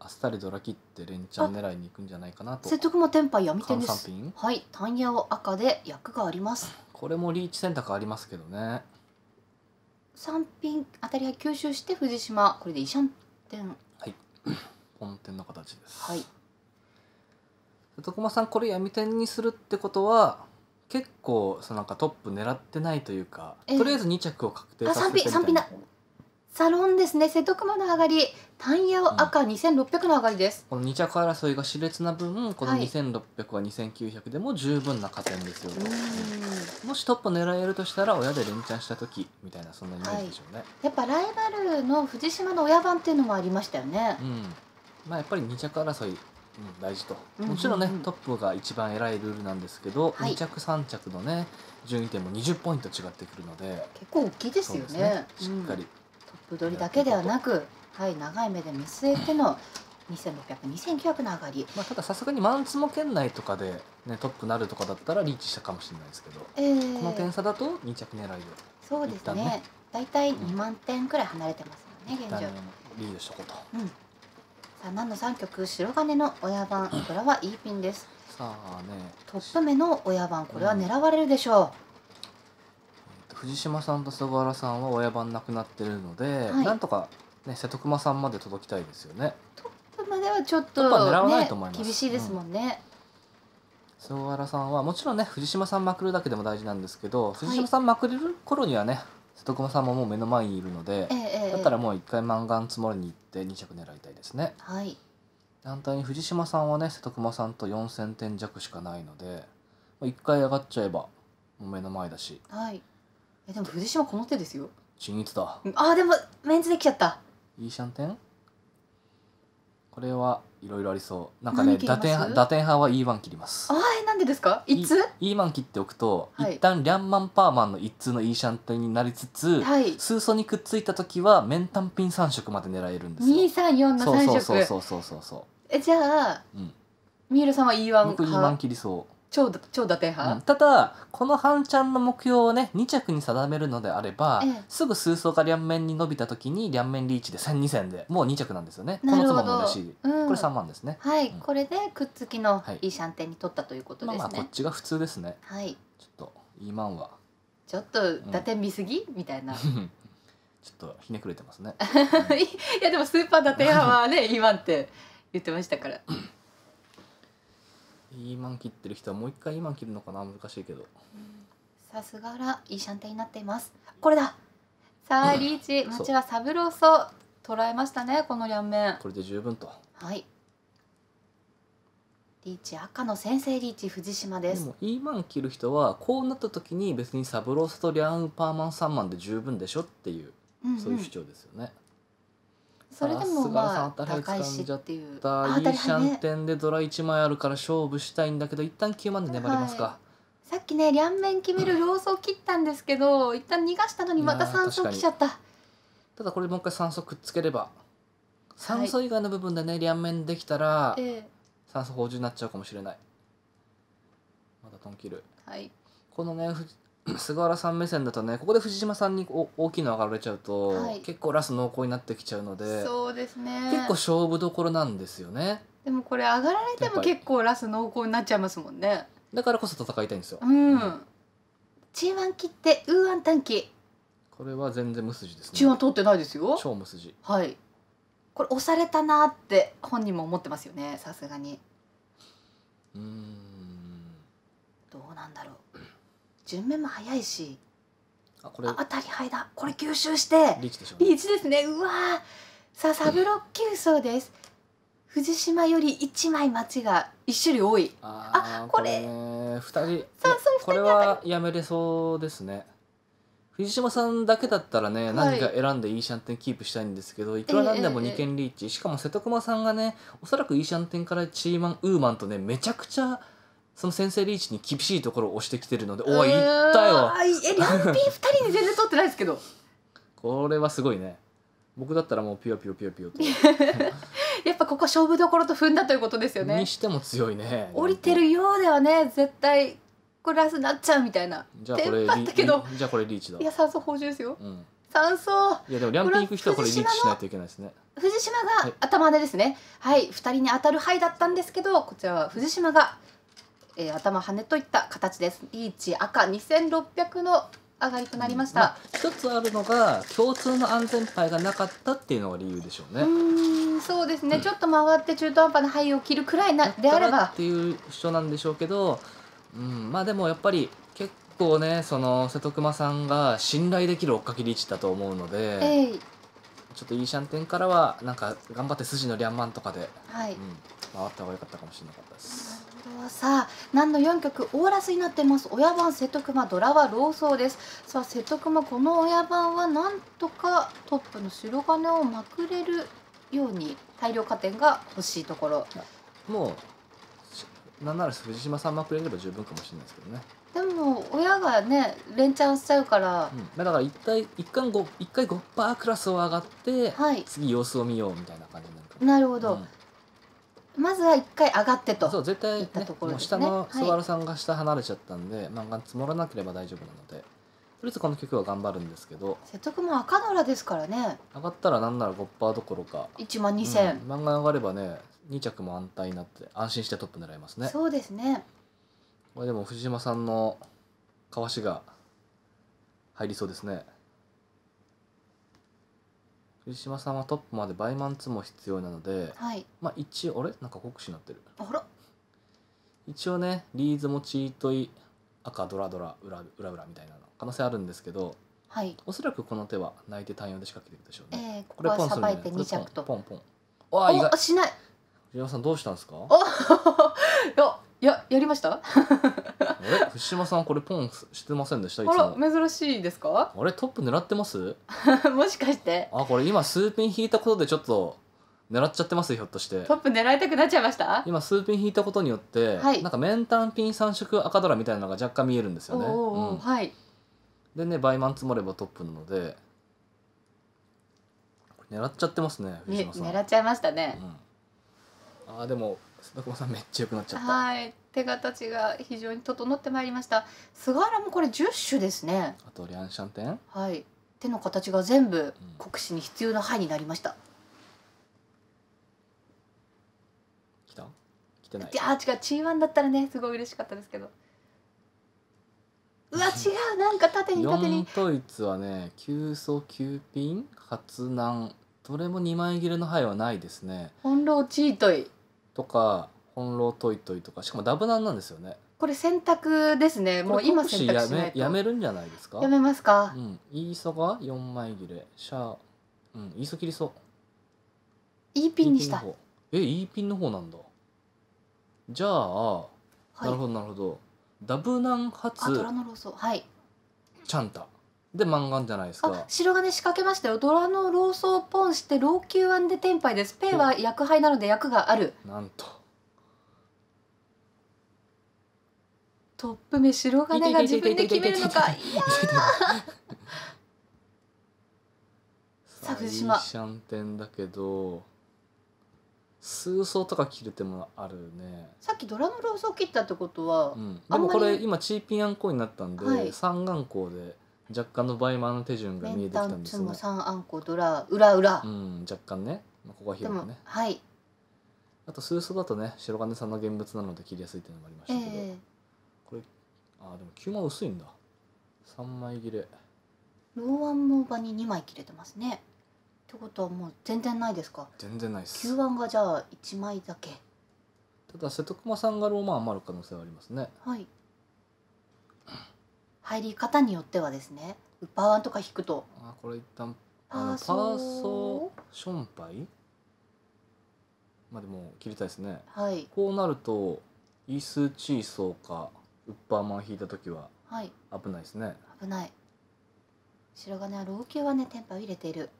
S2: あっさりドラ切って連チャン狙いに行くんじゃないかなと。
S1: 説得もテンパイ闇天で
S2: 換
S1: す。
S2: さんピン。
S1: はい、単ヤオ赤で役があります。
S2: これもリーチ選択ありますけどね。
S1: さんピン当たりは吸収して藤島、これでイシャンテン。
S2: はい。本店の形です。
S1: はい。
S2: 瀬戸駒さんこれ闇天にするってことは結構そのなんかトップ狙ってないというか、
S1: ええ
S2: とりあえずに着を確定
S1: あ、3
S2: させてみたいな。
S1: ピン、さんピンだ。サロンですね。瀬戸熊の上がり、単ヤオ赤にせんろっぴゃくの上がりです。
S2: このに着争いが熾烈な分、この
S1: はい
S2: にせんろっぴゃくはにせんきゅうひゃくでも十分な加点ですよ
S1: う
S2: と。
S1: ーん。
S2: もしトップ狙えるとしたら親で連チャンした時みたいなそんなイメージでしょうね。
S1: やっぱライバルの藤島の親番っていうのもありましたよね。
S2: うん。まあやっぱりに着争い、うん、大事と。
S1: うんうんうん
S2: もちろんね、トップが一番偉いルールなんですけど、
S1: はい
S2: に着さん着のね順位点もにじゅっポイント違ってくるので、
S1: 結構大きいですよ
S2: そう
S1: ね。
S2: ですねしっかり、
S1: うんトップ取りだけではなく、はい、長い目で見据えてのにせんろっぴゃく、にせんきゅうひゃくの上がり。
S2: まあ、たださすがにマンツモ圏内とかで、ね、トップなるとかだったらリーチしたかもしれないですけど、
S1: えー、
S2: この点差だとに着狙いで
S1: そうですね
S2: 一旦ね。
S1: だいたいにまんてんくらい離れてますもんね、現状。
S2: 一旦リードしとこうと。
S1: うん。さあ、何のさん局、白金の親番、これはいいピンです。
S2: さあね、
S1: トップ目の親番、これは狙われるでしょ
S2: えーと藤島さんと菅原さんは親番なくなってるので、
S1: はい
S2: なんとか、ね、瀬戸熊さんまで届きたいですよね。
S1: う。トップまではちょっ
S2: トップは狙わ
S1: とね
S2: ないと思います、
S1: 厳しいですもんね。
S2: 菅原さんはもちろんね藤島さんまくるだけでも大事なんですけど、藤島さんまくれる頃にはね瀬戸熊さんももう目の前にいるので、
S1: ええええ
S2: だったらもう一回マンガン積もりに行ってに着狙いたいですね。
S1: はい。
S2: 反対に藤島さんはね瀬戸熊さんとよんせんてん弱しかないので、いっかい上がっちゃえばもう目の前だし。
S1: はい。え、でも藤島この手ですよ。
S2: 鎮一だ。
S1: あー、でもメンツできちゃった。
S2: いいシャンテン。これはいろいろありそう。なんかね
S1: 何切ります
S2: 打点打点派は イーワン 切ります
S1: あ。ー、なんでですか？いつ？
S2: イーワン 切っておくと、
S1: はい
S2: 一旦リャンマンパーマンの一通のいいシャンテンになりつつ、
S1: はい。
S2: 数素にくっついた時は面単品さん色まで狙えるんですよ。
S1: にさんよんの
S2: そう
S1: さん色。
S2: そうそうそうそうそ
S1: え、じゃあ
S2: う。うん。
S1: 三浦さんは イーワン
S2: 僕 イーワン
S1: 派、
S2: 切りそ
S1: 超超打点
S2: う。うん
S1: 派。
S2: ただこの半チャンの目標をねに着に定めるのであれば、
S1: ええ
S2: すぐ数素が両面に伸びた時に両面リーチでせんにせんでもうに着なんですよね。この妻
S1: なるほど。
S2: も嬉しい。
S1: うん
S2: これさんまんですね。
S1: はい、
S2: うん
S1: これでくっつきの
S2: はい
S1: いいシャンテンに取ったということですね。
S2: まあまあこっちが普通ですね。
S1: はい。
S2: ちょっとイーマンは
S1: ちょっと打点見すぎ、みたいな。い
S2: ちょっとひねくれてますね。
S1: やでもスーパー打点派はね、イーワンって言ってましたから。
S2: イーマン切ってる人はもう一回イーマン切るのかな、難しいけど。
S1: さすがらいいシャンテンになっています。これだ。さあリーチ、
S2: そう
S1: 町はサブローソ捉えましたね、この両面。
S2: これで十分と。
S1: はい。リーチ赤の先制リーチ藤島で。
S2: ですもイーマン切る人はこうなった時に別にサブロースとリャンウパーマンさんまんで十分でしょっていう、
S1: うんうん
S2: そういう主張ですよね。
S1: それでもまあ
S2: さすがさん
S1: 高いしっていう。
S2: だ
S1: あ当たり
S2: いいシャン
S1: 前ね。
S2: テンでドラいちまいあるから勝負したいんだけど一旦きゅうまんで粘りますか。
S1: はさっきね両面決めるローソを切ったんですけど、一旦逃がしたのにまた
S2: いやー
S1: 三層来ちゃった。
S2: ただこれもう一回酸素くっつければ、酸素以外の部分でね両面できたら
S1: え
S2: 酸素補充になっちゃうかもしれない。まだトン切る。
S1: えはい。
S2: このねふ菅原さん目線だとねここで藤島さんにお大きいの上がられちゃうと、
S1: はい
S2: 結構ラス濃厚になってきちゃうので
S1: そうですね。
S2: 結構勝負どころなんですよね。
S1: でもこれ上がられても
S2: やっぱり
S1: 結構ラス濃厚になっちゃいますもんね。
S2: だからこそ戦いたいんですよ。
S1: うん。中腕切ってウーアン短期。
S2: これは全然無筋ですね。
S1: 中腕通ってないですよ。
S2: 超無筋。
S1: はい。これ押されたなって本人も思ってますよね、さすがに。
S2: うーん。
S1: どうなんだろう。順目も早いし。
S2: あこれ
S1: あ当たり牌だ。これ吸収して
S2: リーチでしょうね。
S1: リーチですね。うわーさあサブロッキュ層です。藤島よりいちまい待ちがいち種類多い。
S2: あー
S1: これ
S2: ねふたりいや
S1: さあそう
S2: これはやめれそうですね。藤島さんだけだったらね、
S1: はい
S2: 何か選んでいいシャンテンキープしたいんですけど、いくらなんでも
S1: ええ
S2: にけんリーチ、しかも瀬戸熊さんがねおそらくいいシャンテンからチーマンウーマンとねめちゃくちゃその先制リーチに厳しいところを押してきてるので、おいいったよ。
S1: あいえリャンピーふたりに全然取ってないですけど。
S2: これはすごいね。僕だったらもうピヨピヨピヨピヨと
S1: やっぱここ勝負どころと踏んだということですよね
S2: に。しても強いね。
S1: 降りてるようではね絶対これラスになっちゃうみたいな。
S2: じゃあこれ
S1: テンパったけど
S2: リじゃあこれリーチだ
S1: い。や酸素補充ですよ。
S2: うん
S1: 三層。
S2: いやでもリャンピン行く人はこれリーチしないといけないですね。
S1: 藤島が
S2: はい
S1: 頭でですね。はい、二人に当たる牌だったんですけど、こちらは藤島が、えー、頭羽といった形です。リーチ赤にせんろっぴゃくの上がりとなりました。
S2: まあ一つあるのが共通の安全牌がなかったっていうのが理由でしょうね。
S1: うーん、そうですね。ちょっと回って中途半端な牌を切るくらいなであれば
S2: だったらっ、ていう人なんでしょうけど、うん、まあでもやっぱり結構ね、その瀬戸熊さんが信頼できる追っかけリーチだと思うので、
S1: えい、
S2: ちょっといいシャンテンからはなんか頑張って筋のリャンマンとかで、
S1: はい。
S2: うん、回った方が良かったかもしれなかったです。
S1: さあ、何のよんきょくオーラスになってます。親番瀬戸熊、ドラは老僧です。さあ、瀬戸熊、この親番はなんとかトップの白金をまくれるように大量加点が欲しいところ。
S2: もうなんなら藤島さんまくれれば十分かもしれないですけどね。
S1: でも親がね連チャンしちゃうから、
S2: うん、だから一回一回ご一回ごパークラスを上がって、
S1: はい、
S2: 次様子を見ようみたいな感じになるから。
S1: なるほど、
S2: うん
S1: まずは一回上がってと。
S2: そう絶対
S1: いった
S2: ね
S1: ところですね
S2: もう下の
S1: はい
S2: 菅原さんが下離れちゃったんで、漫画積もらなければ大丈夫なので、とりあえずこの曲は頑張るんですけど、
S1: 瀬戸熊赤ドラですからね。
S2: 上がったらなんならごパーセントどころか、
S1: いちまんにせん、
S2: うん漫画上がればねに着も安泰になって安心してトップ狙いますね。
S1: そうですね。
S2: これでも藤島さんのかわしが入りそうですね。藤島さんはトップまでバイマンツも必要なので、
S1: はい。
S2: まあ一応あれなんか国士になってる。
S1: あら、
S2: 一応ねリーズもチートイ赤ドラドラ裏裏裏みたいなの可能性あるんですけど、
S1: はい。
S2: おそらくこの手は内定単用で仕掛けていくでしょうね。
S1: えー、ここはさばいてに着と。
S2: ポンポンポン。ああ意外。
S1: お、しない。
S2: 藤島さんどうしたんですか？
S1: おや、や、やりました。
S2: あれ藤島さんこれポンしてませんでしたいつ
S1: あら、
S2: も。
S1: 珍しいですか。
S2: あれトップ狙ってます？
S1: もしかして。
S2: あこれ今数ピン引いたことでちょっと狙っちゃってますひょっとして。
S1: トップ狙いたくなっちゃいました。
S2: 今数ピン引いたことによって、
S1: はい
S2: なんかメンタンピンさん色赤ドラみたいなのが若干見えるんですよね。
S1: おうおうおう、
S2: うん
S1: はい。
S2: でねバイマン積もればトップなので、これ狙っちゃってますね藤
S1: ね、
S2: 島さん。
S1: 狙っちゃいましたね。
S2: うん、あーでも須田駒さんめっちゃ良くなっちゃった。
S1: はい、手形が非常に整ってまいりました。菅原もこれじゅっ種ですね。
S2: あとリャンシャンテン。
S1: はい。手の形が全部国士に必要な牌になりました。
S2: 来た？来てない。
S1: いやー違う、チーワンだったらねすごい嬉しかったですけど。うわ違う、なんか縦に縦
S2: 四
S1: に。
S2: 統一はね急走きゅうピン発難どれもにまい切れの牌はないですね。
S1: 翻弄チートイ。
S2: とか翻弄トイトイとかしかもダブナンなんですよね。
S1: これ選択ですね。もう今選択しないと。
S2: やめやめるんじゃないですか。
S1: やめますか
S2: う。ん、イーソがよんまい切れシャー、うん、イーソ切りそう。
S1: いいピンにした。
S2: イーピンの方えイーピンの方なんだ。じゃあ、
S1: はい
S2: なるほどなるほど。ダブナン
S1: あ、
S2: 初
S1: ドラのローソはい。
S2: チャンタでマンガンじゃないです
S1: あ、
S2: か。
S1: 白金仕掛けましたよ。ドラのローソポンして老朽案でテンパイです。ペイは役杯なので役がある。
S2: なんと
S1: トップ目白金が自分で決めるのか。いやさあ藤島
S2: いいシャンテンだけど数層とか切る手もあるね。
S1: さっきドラのローソ切ったってことは、
S2: うん、で
S1: あんまり
S2: もこれ今チーピンアンコウになったんで、
S1: はい
S2: 三眼光で若干のバイマンの手順が見えてき
S1: メンタン
S2: たんですよね
S1: ツも。三アンコドラ裏裏、
S2: うん若干ね、まあ、ここは
S1: でも
S2: 広くね。
S1: はい、
S2: あと数層だとね白金さんの現物なので切りやすいっていうのもありましたけど、
S1: え
S2: これあでもきゅうまん薄いんだ。さんまい切れ。
S1: ー、ローワンも場ににまい切れてますね。ってことはもう全然ないですか。
S2: 全然ないです。
S1: きゅうわんがじゃあいちまいだけ。
S2: ただ瀬戸熊さんがローマン余る可能性はありますね。
S1: はい。入り方によってはですね、ウッパーワンとか引くと
S2: あこれ一旦あのパ
S1: パーソー
S2: ーソーションパイまあでも切りたいですね。
S1: はい
S2: こうなるとイースチーソーかウッパーマン引いた時は
S1: はい、
S2: 危ないですね。
S1: 危ない。白金は老朽はねテンパを入れている。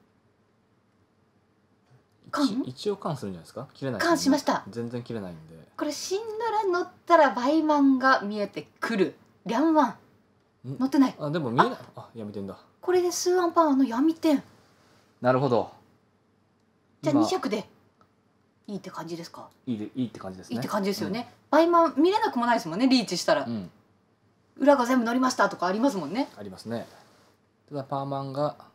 S1: カン
S2: 一一応カンするんじゃないですか。切れないですよね、
S1: カンしました。
S2: 全然切れないんで。
S1: これシンドラ乗ったらバイマンが見えてくる。リャンワン
S2: ん
S1: 乗ってない。
S2: あでも見えない。あやめてんだ。
S1: これでスーアンパワーの闇点。
S2: なるほど。
S1: じゃあ
S2: 今
S1: に着でいいって感じですか。
S2: いいでいいって感じですね。
S1: いいって感じですよね。バイマン見れなくもないですもんね。リーチしたら
S2: うん、うん
S1: 裏が全部乗りましたとかありますもんね。
S2: ありますね。ただパーマンが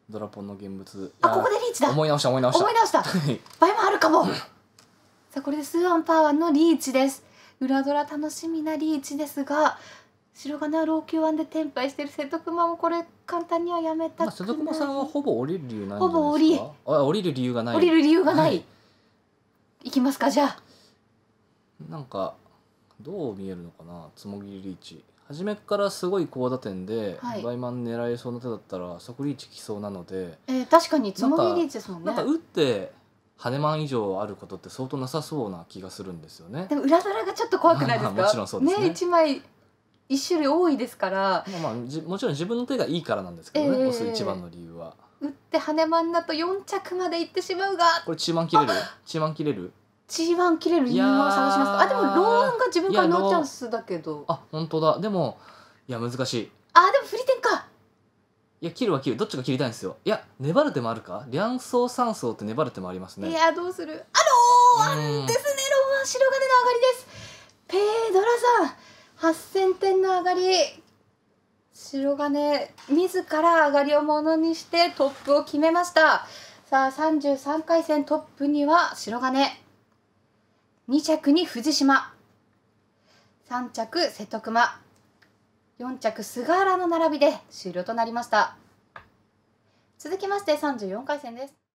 S2: ドラポンの現物。
S1: あ、ここでリーチだ。
S2: 思い直した思い直した
S1: 思い直した
S2: はい
S1: 倍もあるかも。さあこれでスーアンパワーのリーチです。裏ドラ楽しみなリーチですが、白金は老朽腕でテンパイしてる瀬戸熊もこれ簡単にはやめたくない。
S2: まあ、瀬戸熊さんはほぼ降りる理由ないんじゃないですか。
S1: ほぼ降り
S2: あ、降りる理由がない。
S1: 降りる理由がない、
S2: はい
S1: いきますかじゃあ。
S2: なんかどう見えるのかな、つもぎりリーチ。初めからすごい高打点で、
S1: はい
S2: バイマン狙えそうな手だったら即リーチきそうなので、
S1: えー、確かにつもぎりリーチですもんね。
S2: なんか打って羽マン以上あることって相当なさそうな気がするんですよね。
S1: でも裏ドラがちょっと怖くないですか。
S2: まあもちろんそうですね
S1: 一枚一種類多いですから。
S2: まあまあじもちろん自分の手がいいからなんですけどね、
S1: えー
S2: 押す一番の理由は。
S1: 打って羽マンだとよん着まで行ってしまうが、
S2: これチーマン切れるチーマン切れる
S1: ジーワン 切れる理由を探しますか。あ、でもローアンが自分からノーチャンスだけど。
S2: あ、本当だ。でもいや難しい。
S1: あ、でも振り点か。
S2: いや切るは切る、どっちが切りたいんですよ。いや粘る手もあるか、両層三層って粘る手もありますね。
S1: いやどうする。あ、ローアンですね。ローアン白金の上がりです。ペードラさんはっせんてんの上がり。白金自ら上がりをものにしてトップを決めました。さあさんじゅうさんかい戦トップには白金、に着に藤島、さん着瀬戸熊、よん着菅原の並びで終了となりました。続きましてさんじゅうよんかい戦です。